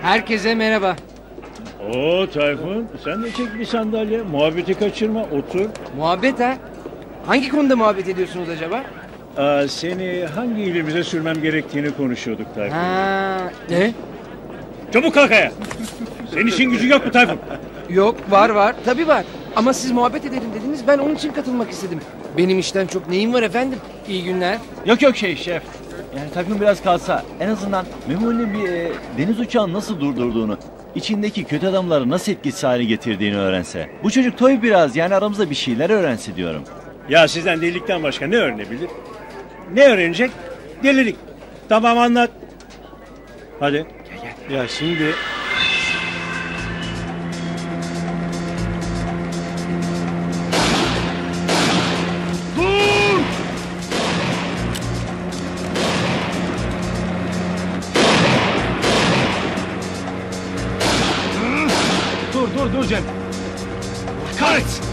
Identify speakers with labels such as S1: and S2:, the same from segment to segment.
S1: Herkese merhaba.
S2: Oo Tayfun, sen de çek bir sandalye. Muhabbeti kaçırma, otur.
S1: Muhabbet ha? Hangi konuda muhabbet ediyorsunuz acaba?
S2: Seni hangi ilimize sürmem gerektiğini konuşuyorduk Tayfun.
S1: Ne?
S2: Çabuk kalk ayağa. Senin işin gücün yok mu Tayfun?
S1: Yok, var. Tabii var. Ama siz muhabbet edelim dediniz, ben onun için katılmak istedim. Benim işten çok neyim var efendim? İyi günler.
S3: Yok şef. Yani Tayfun biraz kalsa en azından Memoli'nin bir deniz uçağını nasıl durdurduğunu, içindeki kötü adamları nasıl etkisiz hale getirdiğini öğrense. Bu çocuk toy biraz, yani aramızda bir şeyler öğrense diyorum.
S2: Ya sizden delilikten başka ne öğrenebilir? Ne öğrenecek? Delilik. Tamam anlat. Hadi. Gel. Ya şimdi...
S3: Dur Cem.
S4: Kahretsin!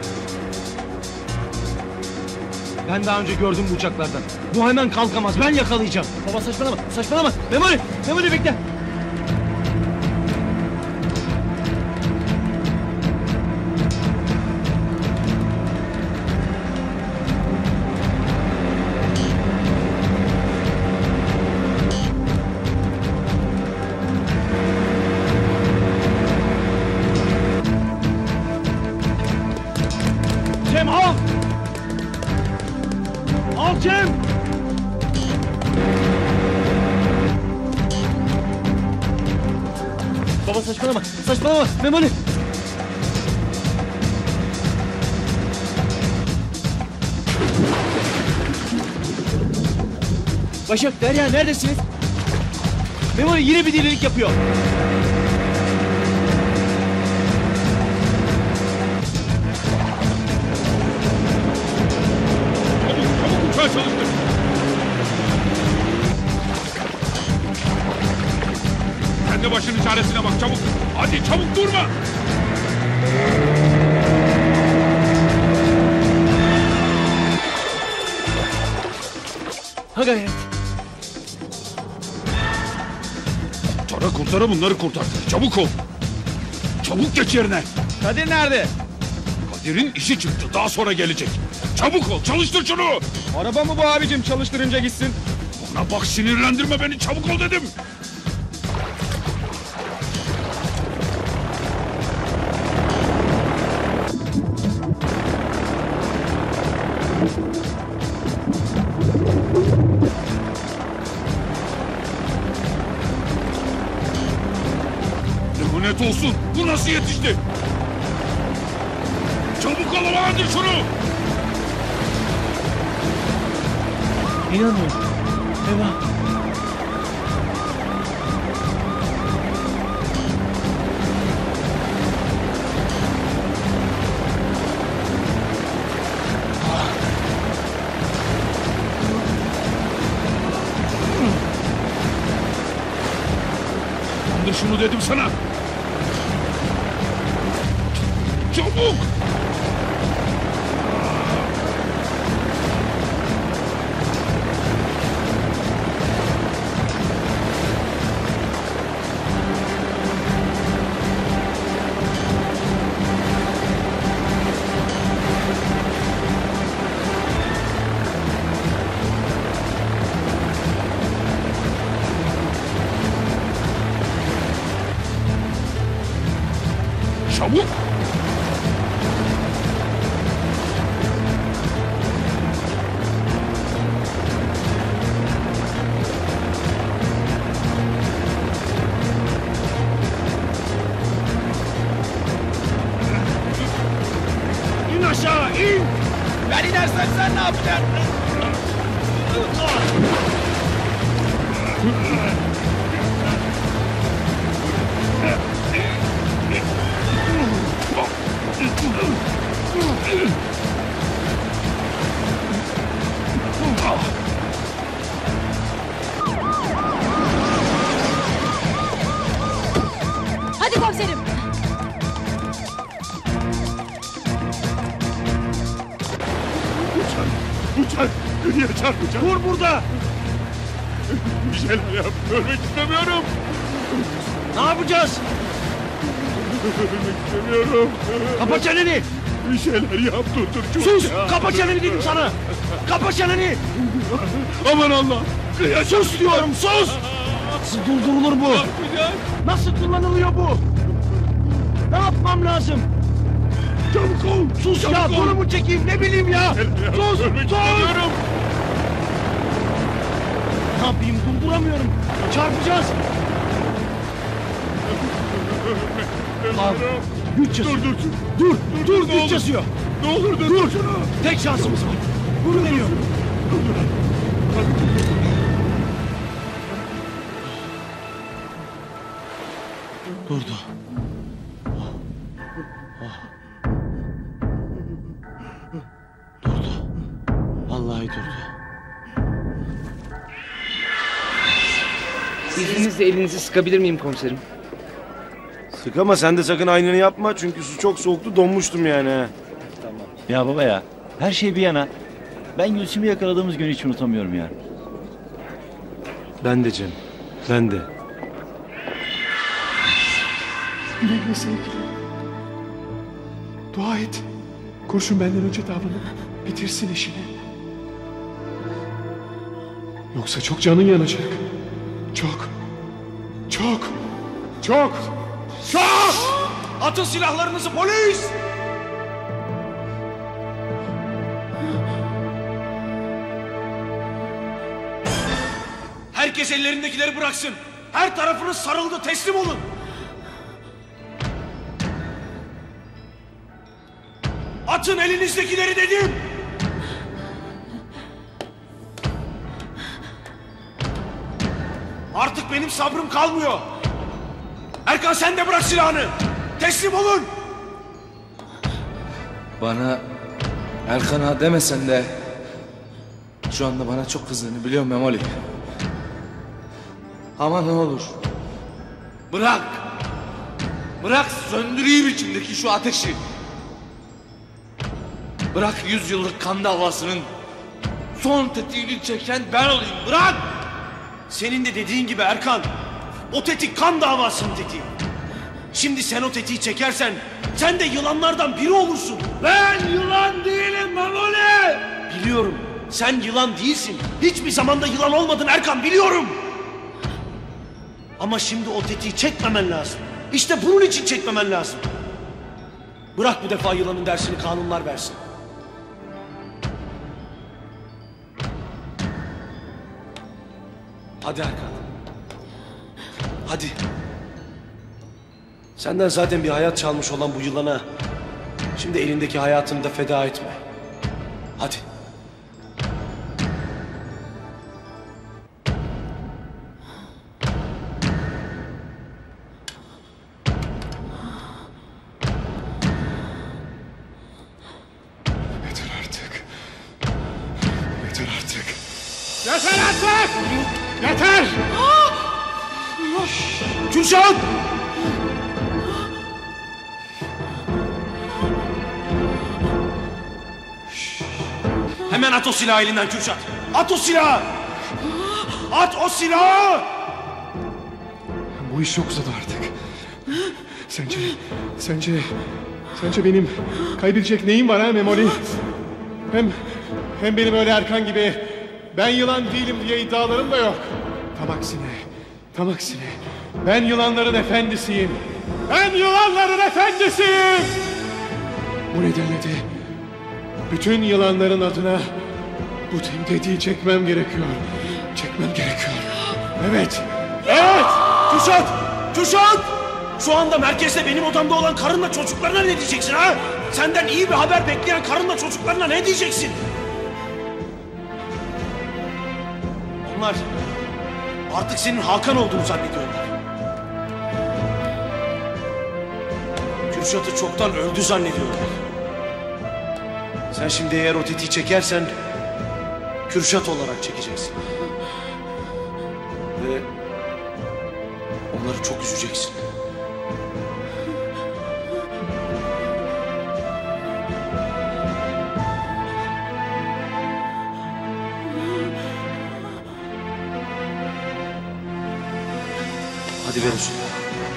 S4: Ben daha önce gördüm bu uçaklardan. Bu hemen kalkamaz. Ben yakalayacağım.
S3: Baba saçmalama. Memoli bekle.
S4: Cem al! Al Cem!
S3: Baba saçmalama. Memoli. Başak, Derya neredesiniz? Memoli yine bir delilik yapıyor.
S4: Çabuk uçağı çalıştır! Sen de başının çaresine bak çabuk! Hadi çabuk durma!
S3: Ha gayret.
S4: Kurtara bunları kurtar. Çabuk ol! Çabuk geç yerine!
S3: Kadir nerede?
S4: Kadir'in işi çıktı. Daha sonra gelecek. Çabuk ol. Çalıştır şunu.
S5: Araba mı bu abicim, çalıştırınca gitsin?
S4: Bana bak, sinirlendirme beni. Çabuk ol dedim. Lanet olsun. Bu nasıl yetişti? Çabuk alamandır şunu.
S3: İnanmıyorum. Eyvah.
S4: Kaldır şunu dedim sana. Çabuk. Çabuk! İn aşağı, in!
S3: Ben inersem sen ne yapacaksın?
S6: Hadi komiserim.
S4: Uçak dünya çarpacak. Dur burada! Bir şeyler yap. Ölmek istemiyorum. Ne yapacağız?
S5: İstemiyorum.
S4: Kapa çeneni.
S5: Bir şeyler yap durdur.
S4: Sus! Kapa çeneni dedim sana. Kapa çeneni.
S5: Aman Allah.
S4: Sus diyorum, sus! Nasıl durdurulur bu? Nasıl kullanılıyor bu? Ne yapmam lazım?
S5: Çabuk ol.
S4: Sus
S5: Çabuk
S4: ya,
S5: ol.
S4: kolumu çekeyim, ne bileyim ya! Sus,
S5: Ölmek
S4: sus!
S5: istemiyorum.
S4: Ne yapayım, durduramıyorum. Çarpacağız. Al, güç yazıyor.
S5: Dur.
S4: Dur,
S5: ne
S4: güç
S5: olur.
S4: yazıyor.
S5: Ne olur dur.
S4: Dur, tek şansımız var. Bunu deniyorum. Durdu. Durdu. Vallahi durdu.
S1: İzninizle elinizi sıkabilir miyim komiserim?
S6: Sık ama sen de sakın aynını yapma çünkü su çok soğuktu donmuştum yani. ha.
S3: Ya baba ya, her şey bir yana. Ben Gülsüm'ü yakaladığımız günü hiç unutamıyorum ya.
S6: Ben de Cem. Ben de.
S5: Güle güle sevgilim. Dua et. Kurşun benden önce davranıp bitirsin işini. Yoksa çok canın yanacak. Çok. Çok. Çok. Çok!
S4: Atın silahlarınızı polis! Herkes ellerindekileri bıraksın. Her tarafınız sarıldı, teslim olun. Atın elinizdekileri dedim. Artık benim sabrım kalmıyor. Erkan sen de bırak silahını. Teslim olun.
S7: Bana Erkan ağa demesen de şu anda bana çok kızdığını biliyorum Memoli. Ama ne olur bırak. Bırak söndüreyim içimdeki şu ateşi. Bırak 100 yıllık kan davasının son tetiğini çeken ben olayım. Bırak.
S4: Senin de dediğin gibi Erkan. O tetik kan davasının tetiği. Şimdi sen o tetiği çekersen sen de yılanlardan biri olursun. Ben yılan değilim Memoli. Biliyorum. Sen yılan değilsin. Hiçbir zamanda yılan olmadın Erkan, biliyorum. Ama şimdi o tetiği çekmemen lazım. İşte bunun için çekmemen lazım. Bırak bu defa yılanın dersini kanunlar versin. Hadi Erkan. Hadi. Senden zaten bir hayat çalmış olan bu yılana şimdi elindeki hayatını da feda etme. Hadi.
S5: Yeter artık. Yeter artık.
S4: Yeter artık! Yeter! Kürşat! Hemen at o silahı elinden Kürşat. At o silahı! At o silahı!
S5: Bu iş çok uzadı artık. Sence benim kaybedecek neyim var ha Memoli? Hem benim öyle Erkan gibi ben yılan değilim diye iddialarım da yok. Tam aksine ben yılanların efendisiyim. Ben yılanların efendisiyim. Bu nedenle de bütün yılanların adına bu tetiği çekmem gerekiyor. Evet.
S4: Kürşat! Kürşat! Şu anda merkezde benim odamda olan karınla çocuklarına ne diyeceksin ha? Senden iyi bir haber bekleyen karınla çocuklarına ne diyeceksin? Onlar artık senin Hakan olduğunu zannediyorlar. Kürşat'ı çoktan öldü zannediyorlar. Sen şimdi eğer o tetiği çekersen Kürşat olarak çekeceksin. Ve onları çok üzeceksin. Hadi ver o silahı.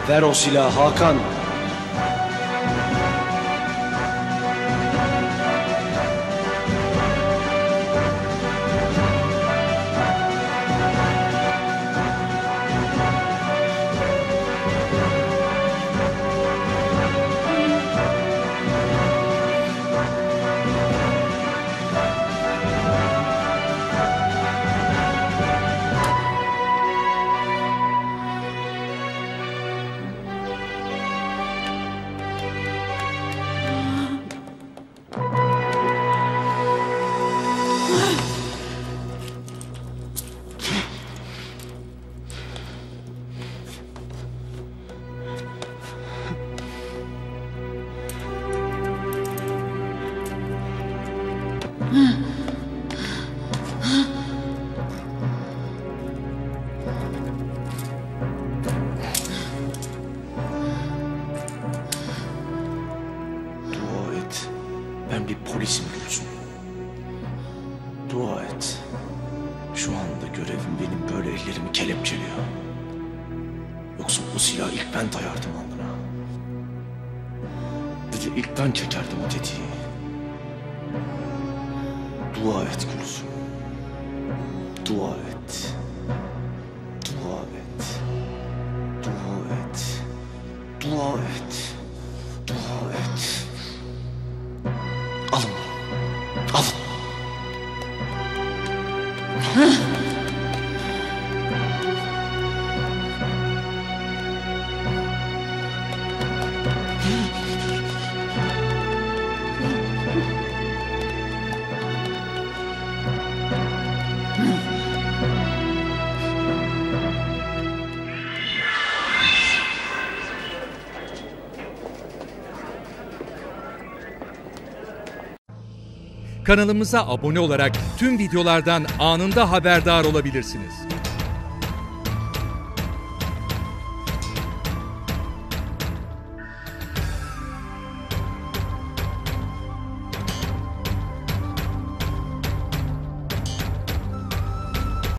S6: Ver o silahı Hakan.
S4: Ben bir polisim Gülsüm. Dua et. Şu anda görevim benim böyle ellerimi kelepçeliyor. Yoksa bu silahı ilk ben dayardım alnına. Bir de ilk ben çekerdim o tetiği. Dua et Gülsüm. Dua et. Dua et. Dua et. Dua et. Dua et. Alın bunu. Alın.
S8: Kanalımıza abone olarak tüm videolardan anında haberdar olabilirsiniz.